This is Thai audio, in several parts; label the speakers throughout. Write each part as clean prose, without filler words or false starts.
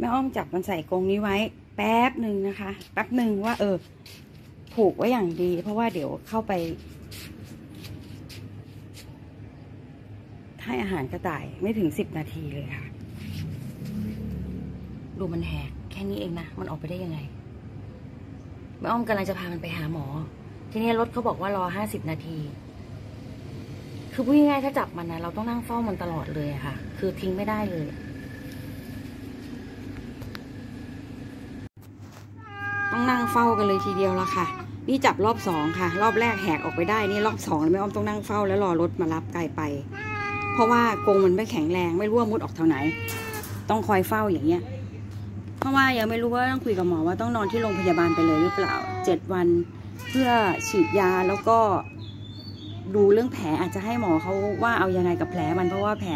Speaker 1: แม่อ้อมจับมันใส่กรงนี้ไว้แป๊บหนึ่งนะคะแป๊บหนึ่งว่าผูกไว้อย่างดีเพราะว่าเดี๋ยวเข้าไปให้อาหารกระต่ายไม่ถึง10 นาทีเลยค่ะดูมันแหกแค่นี้เองนะมันออกไปได้ยังไงแม่อ้อมกำลังจะพามันไปหาหมอทีนี้รถเขาบอกว่ารอ50 นาทีคือพูดง่ายๆถ้าจับมันนะเราต้องนั่งเฝ้ามันตลอดเลยค่ะคือทิ้งไม่ได้เลยต้องนั่งเฝ้ากันเลยทีเดียวละค่ะนี่จับรอบ2ค่ะรอบแรกแหกออกไปได้นี่รอบ2แล้วแม่อ้อมต้องนั่งเฝ้าแล้วรอรถมารับไกลไปเพราะว่ากรงมันไม่แข็งแรงไม่รู้ว่ามุดออกทางไหนต้องคอยเฝ้าอย่างเงี้ยเพราะว่ายังไม่รู้ว่าต้องคุยกับหมอว่าต้องนอนที่โรงพยาบาลไปเลยหรือเปล่า7 วันเพื่อฉีดยาแล้วก็ดูเรื่องแผลอาจจะให้หมอเขาว่าเอายังไงกับแผลมันเพราะว่าแผล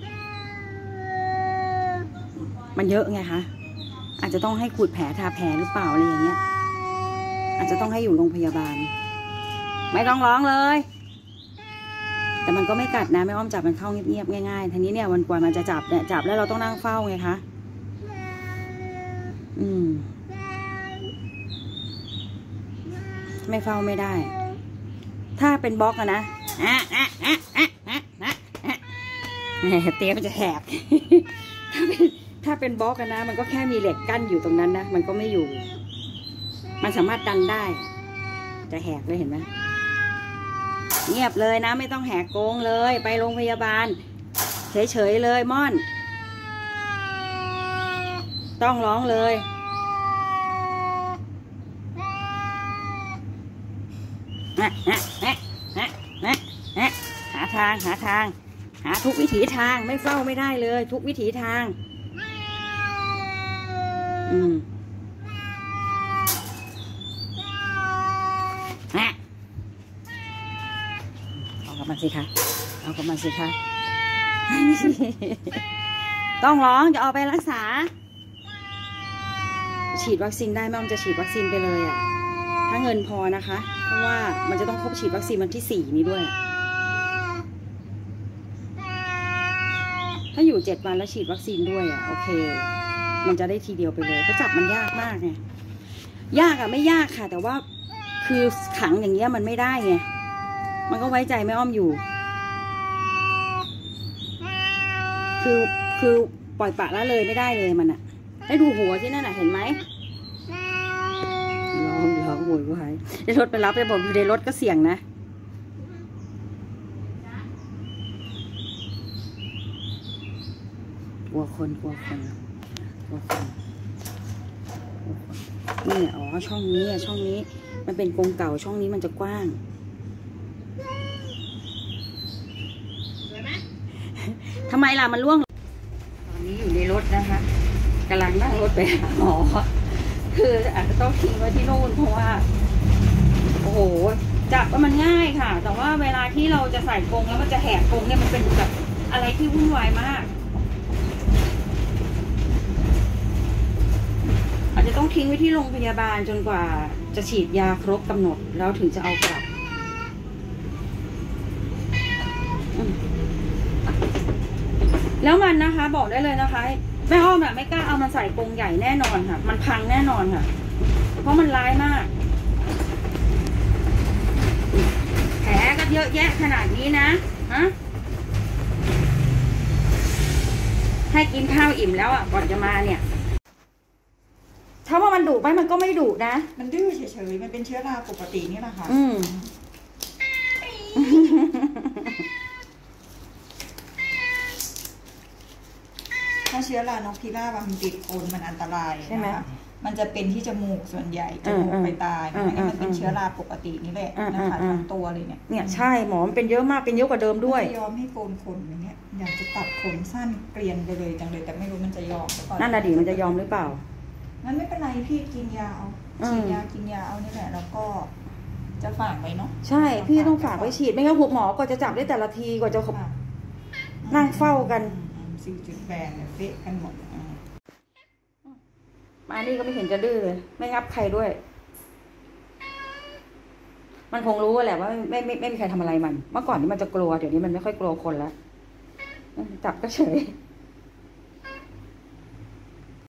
Speaker 1: มันเยอะไงคะอาจจะต้องให้ขูดแผลทาแผลหรือเปล่าอะไรอย่างเงี้ยอาจจะต้องให้อยู่โรงพยาบาลไม่ต้องร้องเลยแต่มันก็ไม่กัดนะแม่อ้อมจับมันเข้าเงียบๆง่ายๆทีนี้เนี่ยวันกว่ามันจะจับเนี่ยจับแล้วเราต้องนั่งเฝ้าไงคะไม่เฝ้าไม่ได้ถ้าเป็นบล็อกอะนะเตี้ยมันจะแหกถ้าเป็นบล็อกอะนะมันก็แค่มีเหล็กกั้นอยู่ตรงนั้นนะมันก็ไม่อยู่มันสามารถดันได้จะแหกเลยเห็นไหมเงียบเลยนะไม่ต้องแหกกรงเลยไปโรงพยาบาลเฉยๆเลยม่อนต้องร้องเลยหาทางหาทุกวิถีทางไม่เฝ้าไม่ได้เลยทุกวิถีทางเอากับมันสิคะเอากับมันสิคะต้องร้องจะเอาไปรักษาฉีดวัคซีนได้แม่อ้อมจะฉีดวัคซีนไปเลยอ่ะถ้าเงินพอนะคะเพราะว่ามันจะต้องครบฉีดวัคซีนวันที่4นี้ด้วยถ้าอยู่7 วันแล้วฉีดวัคซีนด้วยอ่ะโอเคมันจะได้ทีเดียวไปเลยเพราะจับมันยากมากไงยากอ่ะไม่ยากค่ะแต่ว่าคือขังอย่างเงี้ยมันไม่ได้ไงมันก็ไว้ใจแม่อ้อมอยู่คือปล่อยปละละเลยไม่ได้เลยมันอ่ะได้ดูหัวที่นั่นอ่ะเห็นไหมร้องโวยวายในรถไปรับไปบอกอยู่ในรถก็เสี่ยงนะกลัวคนนี่อ๋อช่องนี้มันเป็นกรงเก่าช่องนี้มันจะกว้างทำไมล่ะมันร่วงตอนนี้อยู่ในรถนะคะกำลังนั่งรถไปหาหมอคืออาจจะต้องทิ้งไว้ที่โน่นเพราะว่าโอ้โหจับว่ามันง่ายค่ะแต่ว่าเวลาที่เราจะใส่กรงแล้วมันจะแหกกรงเนี่ยมันเป็นแบบอะไรที่วุ่นวายมากอาจจะต้องทิ้งไว้ที่โรงพยาบาลจนกว่าจะฉีดยาครบกำหนดแล้วถึงจะเอากลับแล้วมันนะคะบอกได้เลยนะคะแม่อ้อมไม่กล้าเอามาใส่กรงใหญ่แน่นอนค่ะมันพังแน่นอนค่ะเพราะมันร้ายมากแผลก็เยอะแยะขนาดนี้นะฮะให้กินข้าวอิ่มแล้วอ่ะก่อนจะมาเนี่ยถ้าว่ามันดุไหมมันก็ไม่ดุนะ
Speaker 2: มันดื้อเฉยๆมันเป็นเชื้อราปกตินี่แหละค่ะถ้าเชื้อรานกพิราบมันติดคนมันอันตรายใช่ไหมมันจะเป็นที่จมูกส่วนใหญ่จมูกไปตายมันเป็นเชื้อราปกตินี่แหละนะคะทั้งตัวเลย
Speaker 1: เนี่ยใช่หมอมันเป็นเยอะมากเป็นเยอะกว่าเดิมด้วย
Speaker 2: ยอมให้โกนขนอย่างเงี้ยอยากจะตัดขนสั้นเกลียนไปเลยจังเลยแต่ไม่รู้มันจะยอมหรือเปล่า
Speaker 1: นั่นน่ะดิมันจะยอมหรือเปล่า
Speaker 2: มันไม่เป็นไรพี่กินยาเอาฉีดยากินยาเอานี่แหละแล้วก็จะฝากไว้เนาะ
Speaker 1: ใช่พี่ต้องฝากไว้ฉีดไม่งั้นหมอก็จะจับได้แต่ละทีกว่าจะนั่งเฝ้ากัน
Speaker 2: 4.8เนี่ยเป๊ะกันหมด
Speaker 1: มานี่ก็ไม่เห็นจะดื้อเลยไม่งับใครด้วยมันคงรู้แหละว่าไม่มีใครทำอะไรมันเมื่อก่อนนี่มันจะกลัวเดี๋ยวนี้มันไม่ค่อยกลัวคนแล้วจับก็เฉย